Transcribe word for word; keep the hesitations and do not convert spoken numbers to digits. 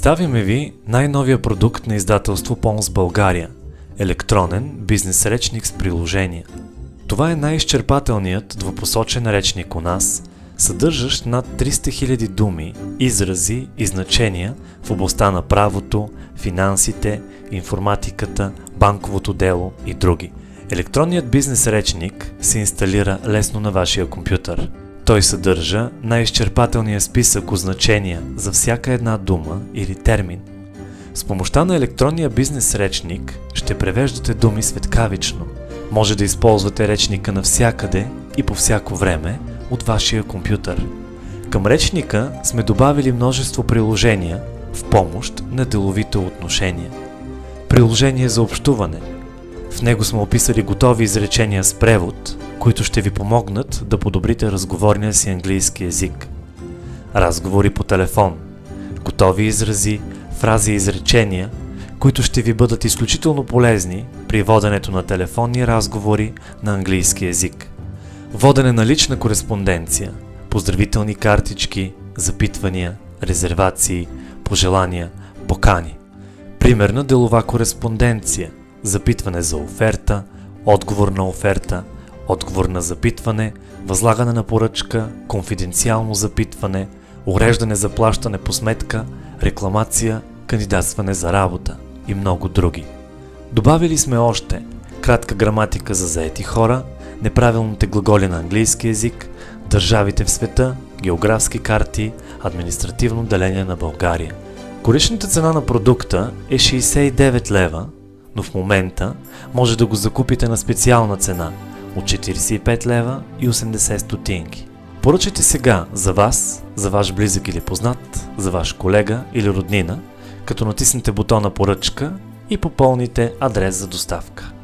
Представяме ви най-новия продукт на издателство Помс България – електронен бизнес речник с приложения. Това е най-изчерпателният двупосочен речник у нас, съдържащ над триста хиляди думи, изрази и значения в областта на правото, финансите, информатиката, банковото дело и други. Електронният бизнес речник се инсталира лесно на вашия компютър. Той съдържа най-изчерпателния списък означения за всяка една дума или термин. С помощта на електронния бизнес речник ще превеждате думи светкавично. Може да използвате речника навсякъде и по всяко време от вашия компютър. Към речника сме добавили множество приложения в помощ на деловите отношения. Приложение за общуване. В него сме описали готови изречения с превод, които ще ви помогнат да подобрите разговорния си английски език. Разговори по телефон. Готови изрази, фрази и изречения, които ще ви бъдат изключително полезни при воденето на телефонни разговори на английски език. Водене на лична кореспонденция, поздравителни картички, запитвания, резервации, пожелания, покани. Примерна делова кореспонденция, запитване за оферта, отговор на оферта, отговор на запитване, възлагане на поръчка, конфиденциално запитване, уреждане за плащане по сметка, рекламация, кандидатстване за работа и много други. Добавили сме още кратка граматика за заети хора, неправилните глаголи на английски език, държавите в света, географски карти, административно деление на България. Коричната цена на продукта е шейсет и девет лева, но в момента може да го закупите на специална цена от четирийсет и пет лева и осемдесет стотинки. Поръчайте сега за вас, за ваш близък или познат, за ваш колега или роднина, като натиснете бутона поръчка и попълните адрес за доставка.